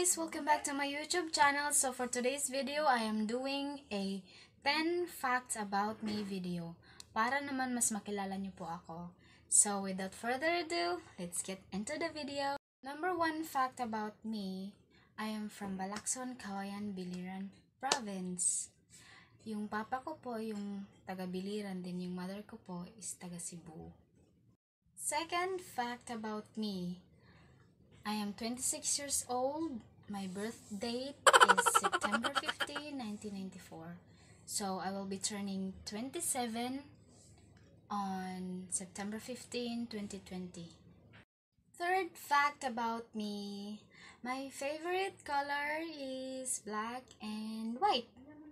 guys! Welcome back to my YouTube channel. So for today's video, I am doing a 10 facts about me video. Para naman mas makilala niyo po ako. So without further ado, let's get into the video. Number 1 fact about me, I am from Balaxon, Cagayan, Biliran Province. Yung papa ko po yung taga Biliran, din yung mother ko po is taga Cebu. Second fact about me, I am 26 years old. My birth date is September 15, 1994. So, I will be turning 27 on September 15, 2020. Third fact about me, my favorite color is black and white.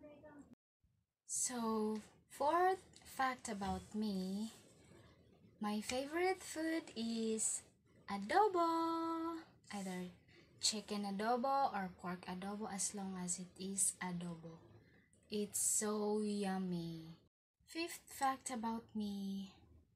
So, fourth fact about me, my favorite food is adobo, either chicken adobo or pork adobo, as long as it is adobo. It's so yummy. Fifth fact about me,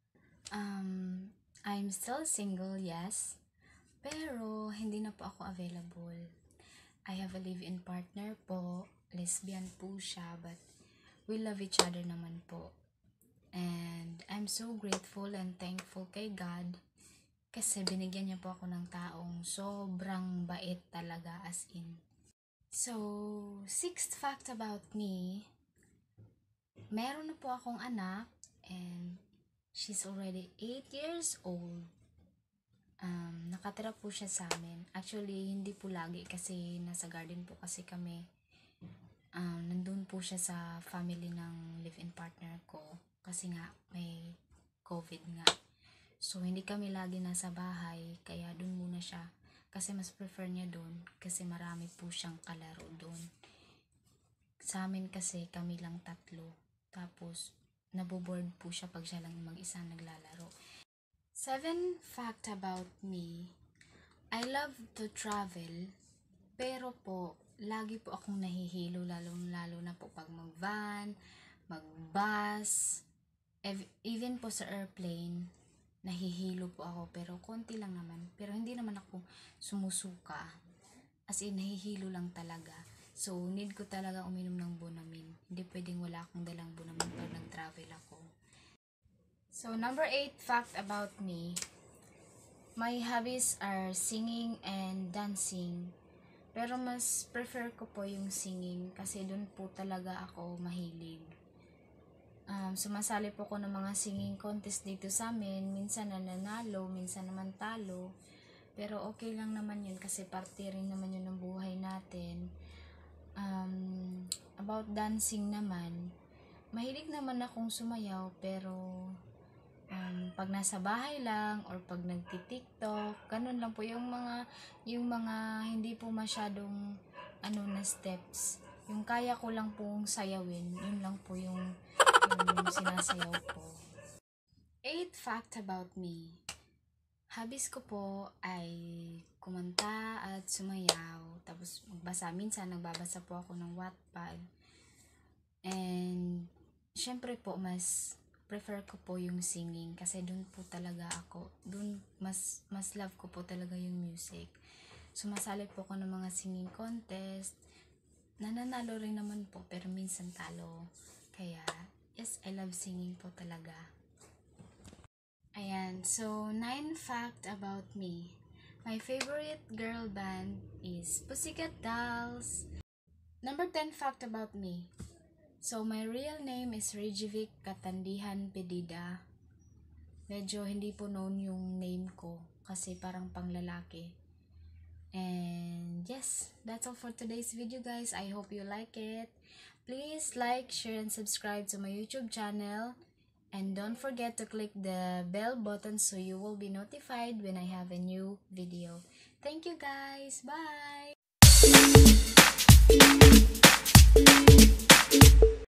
I'm still single, yes, pero hindi na po ako available. I have a live-in partner po, lesbian po siya, but we love each other naman po. And I'm so grateful and thankful kay God kasi binigyan niya po ako ng taong sobrang bait talaga, as in. So, sixth fact about me, meron na po akong anak and she's already 8 years old. Nakatira po siya sa amin. Actually, hindi po lagi kasi nasa garden po kasi kami. Nandun po siya sa family ng live-in partner ko kasi nga may COVID nga. So, hindi kami lagi nasa bahay, kaya dun muna siya. Kasi mas prefer niya dun, kasi marami po siyang kalaro dun. Sa amin kasi, kami lang 3. Tapos, naboboard po siya pag siya lang mag-isa naglalaro. 7 fact about me, I love to travel, pero po, lagi po akong nahihilo, lalo na po pag mag-van, mag-bus, even po sa airplane, nahihilo po ako, pero konti lang naman. Pero hindi naman ako sumusuka. As in, nahihilo lang talaga. So, need ko talaga uminom ng Bonamin. Hindi pwedeng wala akong dalang Bonamin pag nag-travel ako. So, number 8 fact about me. My hobbies are singing and dancing. Pero mas prefer ko po yung singing kasi dun po talaga ako mahilig. Sumasali po ko ng mga singing contest dito sa amin. Minsan nananalo, minsan naman talo. Pero okay lang naman yun kasi parte rin naman yun ng buhay natin. About dancing naman, mahilig naman akong sumayaw, pero pag nasa bahay lang or pag nagti-TikTok, ganun lang po yung mga hindi po masyadong na steps. Yung kaya ko lang pong sayawin, yun lang po yung sinasayaw ko. 8 fact about me. Hobbies ko po ay kumanta at sumayaw. Tapos magbasa. Minsan nagbabasa po ako ng Wattpad. And syempre po mas prefer ko po yung singing kasi dun po talaga ako. Dun mas love ko po talaga yung music. Sumasali po ako ng mga singing contest. Nananalo rin naman po pero minsan talo. Kaya yes, I love singing po talaga. Ayan, so 9 fact about me. My favorite girl band is Pussycat Dolls. Number 10 fact about me. So my real name is Regivic Katandihan Pedida. Medyo hindi po known yung name ko kasi parang panglalaki. And yes, that's all for today's video, guys. I hope you like it. Please like, share, and subscribe to my YouTube channel. And don't forget to click the bell button so you will be notified when I have a new video. Thank you, guys. Bye!